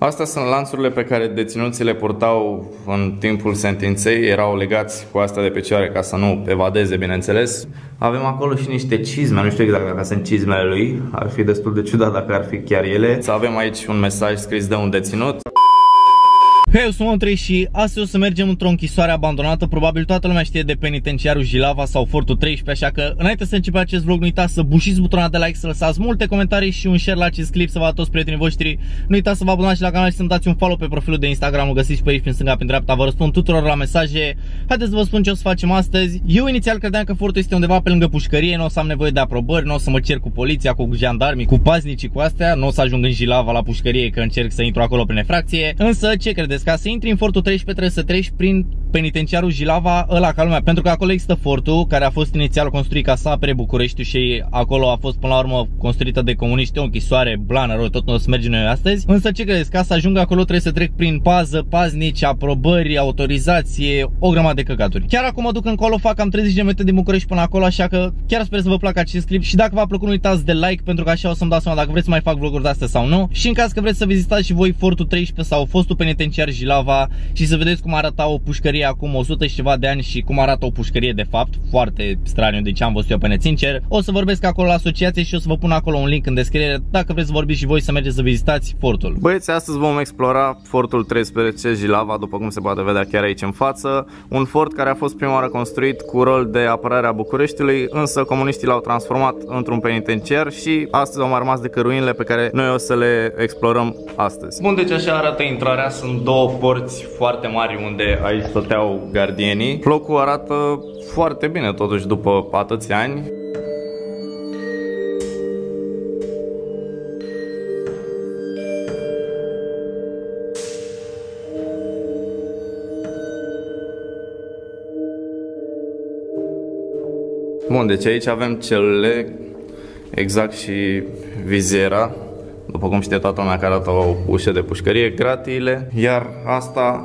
Astea sunt lanțurile pe care deținuții le purtau în timpul sentinței, erau legați cu astea de picioare ca să nu evadeze, bineînțeles. Avem acolo și niște cizme, nu știu exact dacă sunt cizmele lui, ar fi destul de ciudat dacă ar fi chiar ele. Să avem aici un mesaj scris de un deținut. Hei, eu sunt Andrei și astăzi o să mergem într-o închisoare abandonată. Probabil toată lumea știe de penitenciarul Jilava sau Fortul 13, așa că înainte să începem acest vlog, nu uitați să bușiți butonul de like, să lăsați multe comentarii și un share la acest clip, să vadă toți prietenii voștri. Nu uitați să vă abonați și la canal și să-mi dați un follow pe profilul de Instagram, îl găsiți pe aici prin stânga, prin dreapta. Vă răspund tuturor la mesaje. Haideți să vă spun ce o să facem astăzi. Eu inițial credeam că fortul este undeva pe lângă pușcărie, nu o să am nevoie de aprobări, nu o să mă cer cu poliția, cu jandarmii, cu paznicii, cu astea, nu o să ajung în Jilava la pușcărie că încerc să intru acolo prin infracție. Însă ce credeți, ca să intri în Fortul 13 trebuie să treci prin penitenciarul Jilava, ăla ca lumea, pentru că acolo există fortul care a fost inițial construit ca să apere Bucureștiul și acolo a fost până la urmă construită de comuniști, o închisoare blană, rău, tot nu o să mergem noi astăzi. Însă ce credeți, ca să ajung acolo trebuie să trec prin pază, paznici, aprobări, autorizație, o grămadă de căcaturi. Chiar acum mă duc încolo, fac cam 30 de minute din București până acolo, așa că chiar sper să vă placă acest clip și dacă v-a plăcut nu uitați de like, pentru că așa o să-mi dați seama dacă vreți să mai fac vloguri de astea sau nu. Și în caz că vreți să vizitați și voi Fortul 13 sau fostul penitenciar Jilava și să vedeți cum arăta o pușcărie acum 100 și ceva de ani și cum arată o pușcărie de fapt, foarte straniu de ce am văzut eu pe net, sincer. O să vorbesc acolo la asociație și o să vă pun acolo un link în descriere dacă vreți să vorbiți și voi să mergeți să vizitați fortul. Băieți, astăzi vom explora Fortul 13 Jilava, după cum se poate vedea chiar aici în față. Un fort care a fost prima oară construit cu rol de apărare a Bucureștiului, însă comuniștii l-au transformat într-un penitenciar și astăzi au mai rămas decât ruinele pe care noi o să le explorăm astăzi. Bun, deci așa arată intrarea, sunt două porți foarte mari unde aici stăteau gardienii. Locul arată foarte bine totuși după atâția ani. Bun, deci aici avem celule, exact și viziera, după cum știe toată lumea că arată o ușă de pușcărie, gratiile, iar asta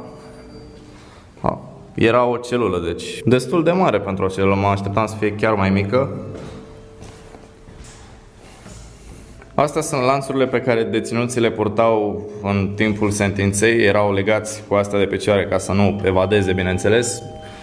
era o celulă, deci destul de mare pentru o celulă, mă așteptam să fie chiar mai mică. Astea sunt lanțurile pe care deținuții le purtau în timpul sentinței, erau legați cu astea de picioare ca să nu evadeze, bineînțeles.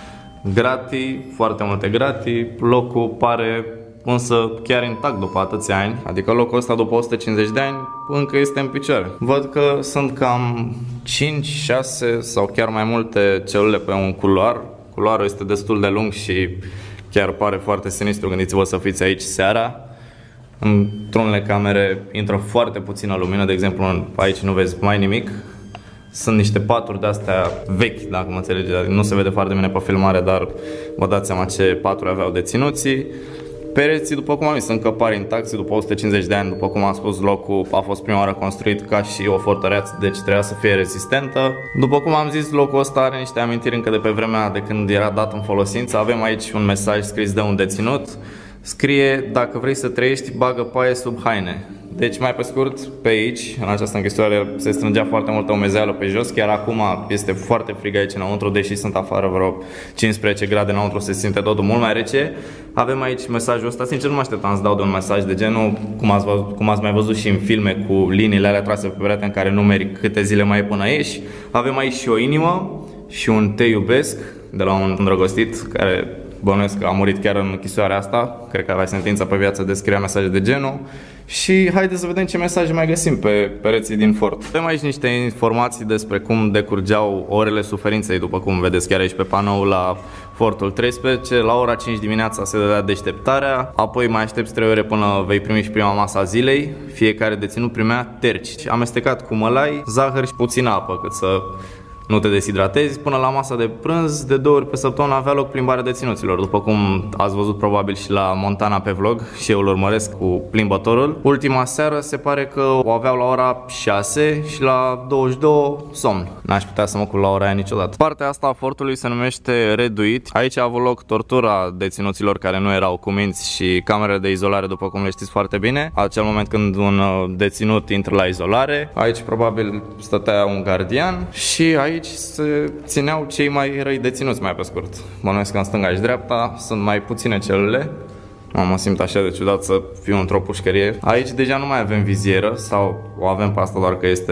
Gratii, foarte multe gratii, locul pare însă chiar intact după atâția ani, adică locul ăsta după 150 de ani încă este în picioare. Văd că sunt cam 5, 6 sau chiar mai multe celule pe un culoar. Culoarul este destul de lung și chiar pare foarte sinistru, gândiți-vă să fiți aici seara. Într-unele camere intră foarte puțină lumină, de exemplu aici nu vezi mai nimic. Sunt niște paturi de-astea vechi, dacă mă înțelegeți, nu se vede foarte bine pe filmare, dar vă dați seama ce paturi aveau deținuții. Pereții, după cum am zis, încă par intacți după 150 de ani, după cum am spus, locul a fost prima oară construit ca și o fortăreață, deci trebuia să fie rezistentă. După cum am zis, locul ăsta are niște amintiri încă de pe vremea de când era dat în folosință. Avem aici un mesaj scris de un deținut. Scrie: dacă vrei să trăiești, bagă paie sub haine. Deci, mai pe scurt, pe aici, în această închisoare, se strângea foarte multă umezeală pe jos. Chiar acum este foarte frig aici înăuntru, deși sunt afară vreo 15 grade înăuntru, se simte totul mult mai rece. Avem aici mesajul ăsta. Sincer, nu mă așteptam să dau de un mesaj de genul, cum ați mai văzut și în filme, cu liniile alea trase pe perete în care numeri câte zile mai e până ieși. Avem aici și o inimă și un te iubesc de la un îndrăgostit care bănuiesc că a murit chiar în închisoarea asta. Cred că avea sentința pe viață de scria mesaje de genul. Și haideți să vedem ce mesaje mai găsim pe pereții din fort. Avem aici niște informații despre cum decurgeau orele suferinței, după cum vedeți chiar aici pe panou la Fortul 13. La ora 5 dimineața se dădea deșteptarea, apoi mai aștepți 3 ore până vei primi și prima masă a zilei. Fiecare deținut primea terci amestecat cu mălai, zahăr și puțină apă, cât să nu te deshidratezi. Până la masa de prânz, de 2 ori pe săptămână avea loc plimbarea deținuților, după cum ați văzut probabil și la Montana pe vlog, și eu îl urmăresc cu plimbătorul. Ultima seară se pare că o aveau la ora 6 și la 22 somn. N-aș putea să mă culc la ora aia niciodată. Partea asta a fortului se numește reduit. Aici a avut loc tortura deținuților care nu erau cuminți și camerele de izolare, după cum le știți foarte bine. Acel moment când un deținut intră la izolare, aici probabil stătea un gardian și aici se țineau cei mai răi deținuți, mai pe scurt. Bănuiesc că în stânga și dreapta sunt mai puține celule. Mă simt așa de ciudat să fiu într-o pușcărie. Aici deja nu mai avem vizieră, sau o avem pe asta doar că este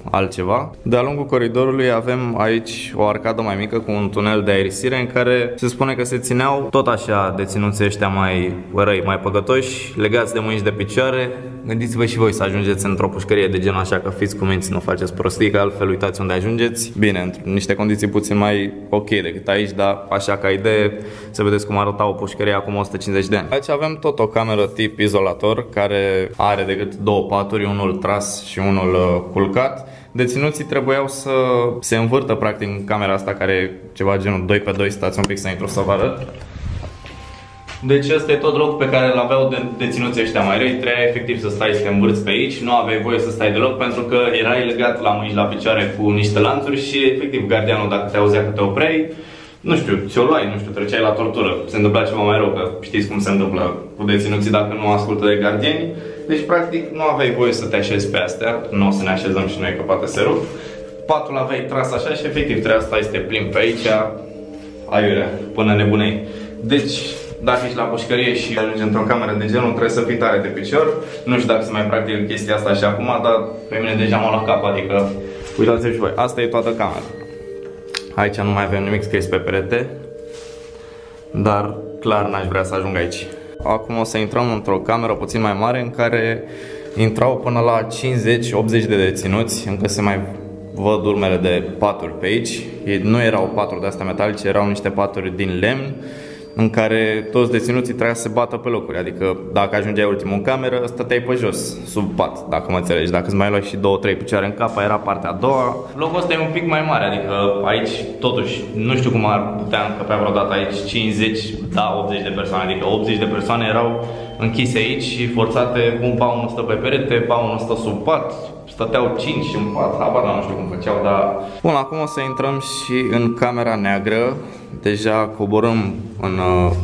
altceva. De-a lungul coridorului avem aici o arcadă mai mică cu un tunel de aerisire în care se spune că se țineau tot așa deținuții ăștia mai răi, mai păgătoși, legați de mâini și de picioare. Gândiți-vă și voi să ajungeți într-o pușcărie de genul așa, că fiți cuminți, nu faceți prostii, că altfel uitați unde ajungeți. Bine, în niște condiții puțin mai ok decât aici, dar așa ca idee, să vedeți cum arăta o pușcărie acum 150 de ani. Aici avem tot o cameră tip izolator, care are decât două paturi, unul tras și unul culcat. Deținuții trebuiau să se învârtă practic în camera asta, care e ceva genul 2x2, stați un pic să intru să vă arăt. Deci ăsta e tot locul pe care îl aveau deținuții ăștia mai răi. Trebuia efectiv să stai să te învârți pe aici, nu aveai voie să stai deloc pentru că erai legat la mâini și la picioare cu niște lanțuri și efectiv gardianul, dacă te auzea că te opreai, nu știu, ți-o luai, nu știu, treceai la tortură. Se întâmpla ceva mai rău, că știți cum se întâmplă cu deținuții dacă nu ascultă de gardieni. Deci practic nu aveai voie să te așezi pe astea, nu o să ne așezăm și noi că poate se rup. Patul aveai tras așa și efectiv trebuia să stai să te plimbi pe aici, aiurea, până nebunei. Deci dacă ești la pușcărie și ajungi într-o cameră de genul, trebuie să fii tare de picior. Nu știu dacă se mai practic chestia asta și acum, dar pe mine deja m-a luat cap, adică uitați-vă și voi, asta e toată camera. Aici nu mai avem nimic scris pe perete, dar clar n-aș vrea să ajung aici. Acum o să intrăm într-o cameră puțin mai mare în care intrau până la 50-80 de deținuți, încă se mai văd urmele de paturi pe aici. Nu erau paturi de astea metalice, erau niște paturi din lemn în care toți deținuții trebuia să se bată pe locuri, adică dacă ajungeai ultimul în cameră, stăteai pe jos, sub pat, dacă mă înțelegi. Dacă îți mai luai și 2-3 picioare în cap, era partea a doua. Locul ăsta e un pic mai mare, adică aici, totuși, nu știu cum ar putea încăpea vreodată aici 50, da, 80 de persoane, adică 80 de persoane erau închise aici și forțate, un paun stă pe perete, paunul stă sub pat, stăteau 5 în pat, habar nu știu cum făceau, dar... Bun, acum o să intrăm și în camera neagră. Deja coborâm în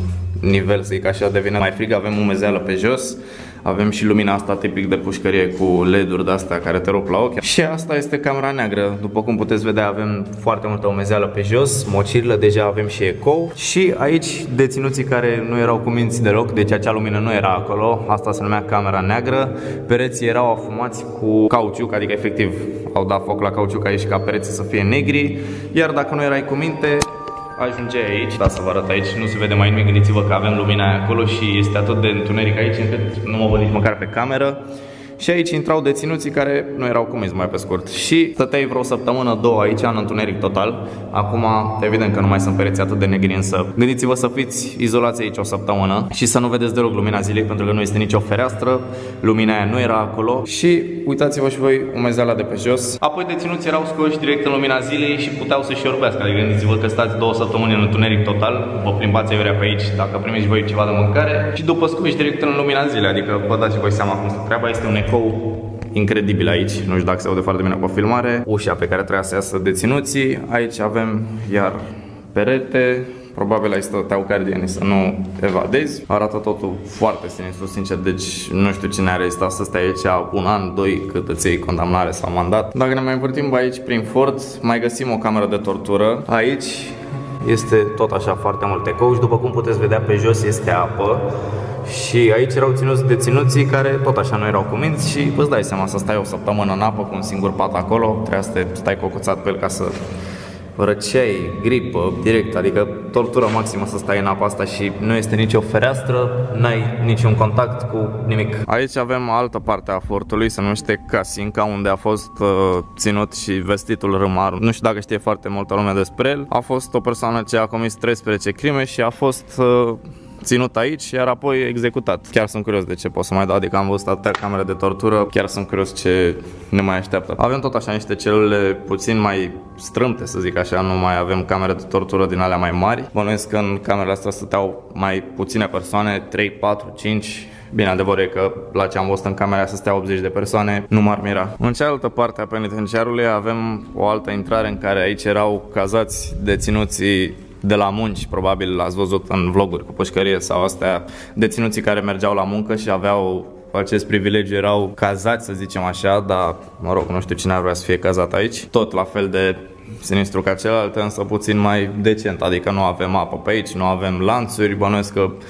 nivel, să zic așa, devine mai frig, avem umezeală pe jos. Avem și lumina asta tipic de pușcărie cu LED-uri de-astea care te rup la ochi. Și asta este camera neagră. După cum puteți vedea, avem foarte multă umezeală pe jos, mocirile, deja avem și ecou. Și aici deținuții care nu erau cuminți deloc, deci acea lumină nu era acolo. Asta se numea camera neagră. Pereții erau afumați cu cauciuc, adică efectiv au dat foc la cauciuc aici ca pereții să fie negri. Iar dacă nu erai cu minte, ajungeai aici, da, să vă arăt aici, nu se vede mai nimic, gândiți-vă că avem lumina aia acolo și este atât de întuneric aici încât nu mă văd nici măcar pe cameră. Și aici intrau deținuții care nu erau cuminți, mai pe scurt. Și stăteai vreo săptămână, două aici în întuneric total. Acum, evident că nu mai sunt pereții atât de negri, însă gândiți-vă să fiți izolați aici o săptămână și să nu vedeți deloc lumina zilei, pentru că nu este nicio fereastră, lumina aia nu era acolo. Și uitați-vă și voi umezeala de pe jos. Apoi deținuții erau scoși direct în lumina zilei și puteau să-și orbească. Adică gândiți-vă că stați 2 săptămâni în întuneric total, vă plimbați aiurea pe aici dacă primiți voi ceva de mâncare și după scoși direct în lumina zilei. Adică vă dați voi seama cum se treaba, este un ecou incredibil aici, nu știu dacă se aude foarte bine pe filmare. Ușa pe care trebuia să iasă deținuții, aici avem iar perete, probabil aici stăteau gardienii să nu evadezi. Arată totul foarte sinistru, sincer, deci nu știu cine a rezistat să stea aici 1 an, 2, cât îți iei condamnare sau mandat. Dacă ne mai învârtim aici prin fort, mai găsim o cameră de tortură. Aici este tot așa foarte mult ecou și după cum puteți vedea pe jos este apă. Și aici erau ținuți deținuții care tot așa nu erau cuminți și îți dai seama să stai o săptămână în apă cu un singur pat acolo, trebuia să te stai cocuțat pe el ca să răceai, gripă, direct, adică tortură maximă să stai în apa asta și nu este nicio fereastră, n-ai niciun contact cu nimic. Aici avem altă parte a fortului, se numește Casinca, unde a fost ținut și vestitul Râmaru. Nu știu dacă știe foarte multă lume despre el. A fost o persoană ce a comis 13 crime și a fost ținut aici, iar apoi executat. Chiar sunt curios de ce pot să mai dau, adică am văzut atâtea camere de tortură, chiar sunt curios ce ne mai așteaptă. Avem tot așa niște celule puțin mai strâmte, să zic așa, nu mai avem camere de tortură din alea mai mari. Bănuiesc că în camerele astea stăteau mai puține persoane, 3, 4, 5... Bine, adevărul e că la ce am văzut în camera să stea 80 de persoane, nu m-ar mira. În cealaltă parte a penitenciarului avem o altă intrare în care aici erau cazați deținuții de la munci, probabil l-ați văzut în vloguri cu pușcărie sau astea, deținuții care mergeau la muncă și aveau acest privilegiu, erau cazați, să zicem așa, dar mă rog, nu știu cine ar vrea să fie cazat aici. Tot la fel de sinistru ca celălalt, însă puțin mai decent, adică nu avem apă pe aici, nu avem lanțuri, bănuiesc că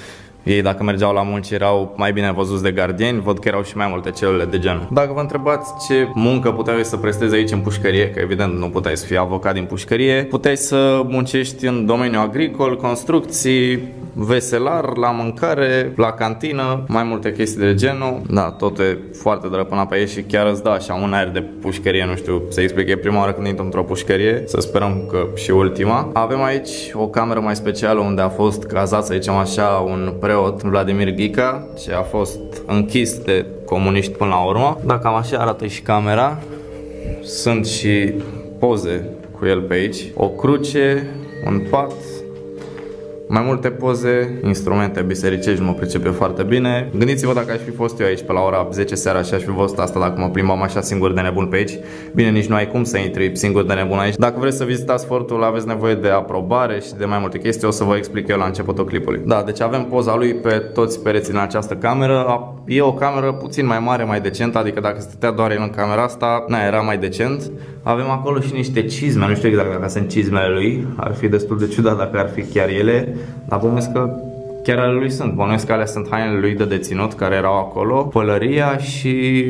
ei dacă mergeau la munci erau mai bine văzuți de gardieni, văd că erau și mai multe celule de genul. Dacă vă întrebați ce muncă puteai să prestezi aici în pușcărie, că evident nu puteai să fii avocat din pușcărie, puteai să muncești în domeniul agricol, construcții, veselar, la mâncare, la cantină, mai multe chestii de genul. Da, totul e foarte drăpânat pe ei și chiar îți dă așa un aer de pușcărie, nu știu să explic, e prima oară când intru într-o pușcărie, să sperăm că și ultima. Avem aici o cameră mai specială unde a fost cazat, să zicem așa, un preot, Vladimir Ghica, ce a fost închis de comuniști până la urmă. Da, cam așa arată și camera. Sunt și poze cu el pe aici, o cruce, un pat, mai multe poze, instrumente bisericești, mă pricepe foarte bine. Gândiți-vă dacă aș fi fost eu aici pe la ora 10 seara și aș fi văzut asta, dacă mă plimbam așa singur de nebun pe aici. Bine, nici nu ai cum să intri singur de nebun aici. Dacă vreți să vizitați fortul, aveți nevoie de aprobare și de mai multe chestii, o să vă explic eu la începutul clipului. Da, deci avem poza lui pe toți pereții în această cameră. E o cameră puțin mai mare, mai decentă, adică dacă stătea doar el în camera asta, era mai decent. Avem acolo și niște cizme, nu știu exact dacă sunt cizmele lui, ar fi destul de ciudat dacă ar fi chiar ele, dar bănuiesc că chiar ale lui sunt, bănuiesc că alea sunt hainele lui de deținut care erau acolo, pălăria și...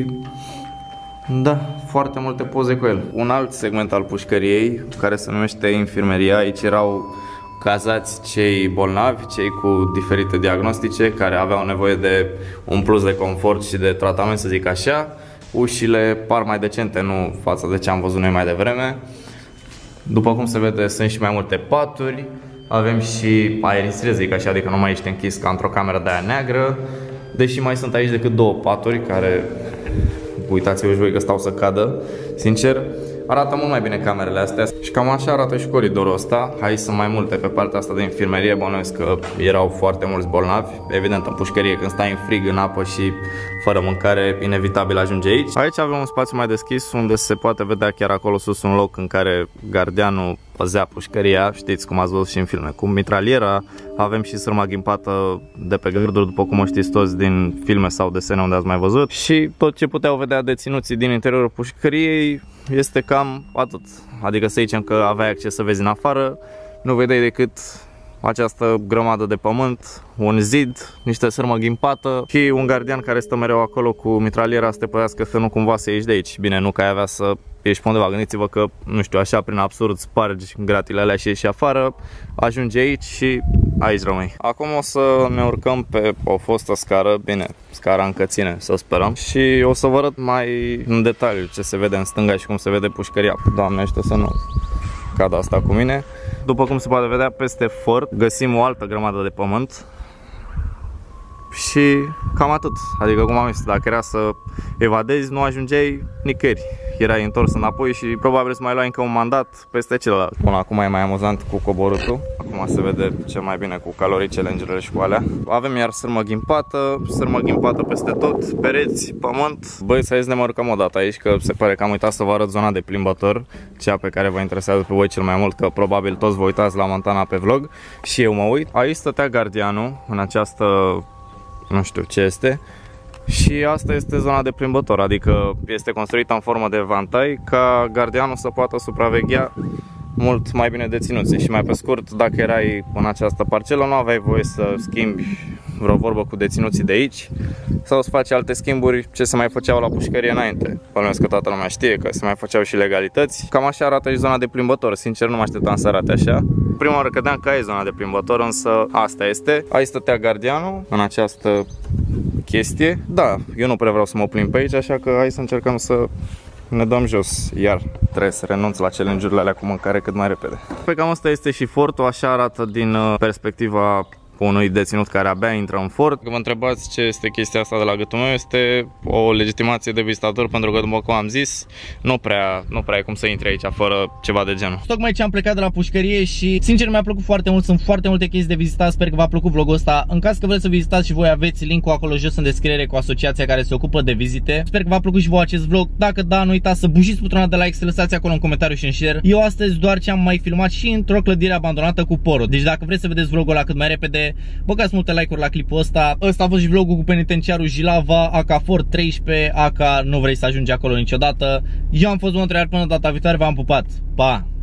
da, foarte multe poze cu el. Un alt segment al pușcăriei, care se numește infirmeria, aici erau cazați cei bolnavi, cei cu diferite diagnostice, care aveau nevoie de un plus de confort și de tratament, să zic așa. Ușile par mai decente, nu față de ce am văzut noi mai devreme. După cum se vede, sunt și mai multe paturi. Avem și aerisire, zic așa, adică nu mai ești închis ca într-o cameră de aia neagră. Deși mai sunt aici decât două paturi care, uitați-vă și voi că stau să cadă. Sincer, arată mult mai bine camerele astea. Și cam așa arată și coridorul ăsta. Aici sunt mai multe pe partea asta de infirmerie. Bănuiesc că erau foarte mulți bolnavi. Evident, în pușcărie, când stai în frig, în apă și fără mâncare, inevitabil ajunge aici. Aici avem un spațiu mai deschis unde se poate vedea chiar acolo sus un loc în care gardianul păzea pușcăria. Știți cum ați văzut și în filme, cu mitraliera. Avem și sârma ghimpată de pe gârduri, după cum o știți toți din filme sau desene unde ați mai văzut. Și tot ce puteau vedea deținuții din interiorul pușcăriei este cam atât. Adică să zicem că aveai acces să vezi în afară, nu vedeai decât această grămadă de pământ, un zid, niște sârmă ghimpată și un gardian care stă mereu acolo cu mitraliera să te păzească să nu cumva să ieși de aici. Bine, nu că ai avea să ieși pe undeva, gândiți-vă că, nu știu, așa prin absurd spargi gratile alea și ieși afară, ajungi aici și aici rămâi. Acum o să ne urcăm pe o fostă scară, bine, scara încă ține, să sperăm, și o să vă arăt mai în detaliu ce se vede în stânga și cum se vede pușcăria. Doamne, ăștia să nu cadă asta cu mine. După cum se poate vedea, peste fort găsim o altă grămadă de pământ și cam atât. Adică, cum am zis, dacă era să evadezi, nu ajungeai nicăieri. Erai întors înapoi și probabil să mai luai încă un mandat peste celălalt. Până acum e mai amuzant cu coborutul. Acum se vede cel mai bine cu calorii, challenge-urile și cu alea. Avem iar sârmă ghimpată peste tot, pereți, pământ. Băi, să ne mărcăm o dată aici, că se pare că am uitat să vă arăt zona de plimbător, cea pe care vă interesează pe voi cel mai mult, că probabil toți vă uitați la Montana pe vlog și eu mă uit. Aici stătea gardianul în această, nu știu ce este. Și asta este zona de plimbător, adică este construită în formă de vantai ca gardianul să poată supraveghea mult mai bine deținuții. Și mai pe scurt, dacă erai în această parcelă, nu aveai voie să schimbi vreo vorbă cu deținuții de aici sau să faci alte schimburi ce se mai făceau la pușcărie înainte. Bănuiesc că toată lumea știe că se mai făceau și legalități. Cam așa arată și zona de plimbător. Sincer, nu mă așteptam să arate așa. Prima oară credeam că e zona de plimbător, însă asta este. Aici stătea gardianul în această chestie. Da, eu nu prea vreau să mă plimb pe aici, așa că hai să încercăm să ne dăm jos. Iar trebuie să renunț la challenge-urile alea cu mâncare cât mai repede. Pe cam asta este și fortul, așa arată din perspectiva unui deținut care abia intră în fort. Dacă vă întrebați ce este chestia asta de la gâtul meu, este o legitimație de vizitator, pentru că, după cum am zis, nu prea ai cum să intri aici fără ceva de genul. Tocmai ce am plecat de la pușcărie și, sincer, mi-a plăcut foarte mult, sunt foarte multe chestii de vizitat, sper că v-a plăcut vlogul ăsta. În caz că vreți să vizitați și voi, aveți link-ul acolo jos în descriere cu asociația care se ocupă de vizite. Sper că v-a plăcut și voi acest vlog. Dacă da, nu uitați să bujiți butonul de like, să lăsați acolo un comentariu și un share. Eu astăzi doar ce am mai filmat și într-o clădire abandonată cu porul. Deci dacă vreți să vedeți vlogul ăla cât mai repede, băgați multe like-uri la clipul ăsta. Ăsta a fost și vlogul cu penitenciarul Jilava, AK Fort 13, AK nu vrei să ajungi acolo niciodată. Eu am fost Montreal, până data viitoare, v-am pupat. Pa!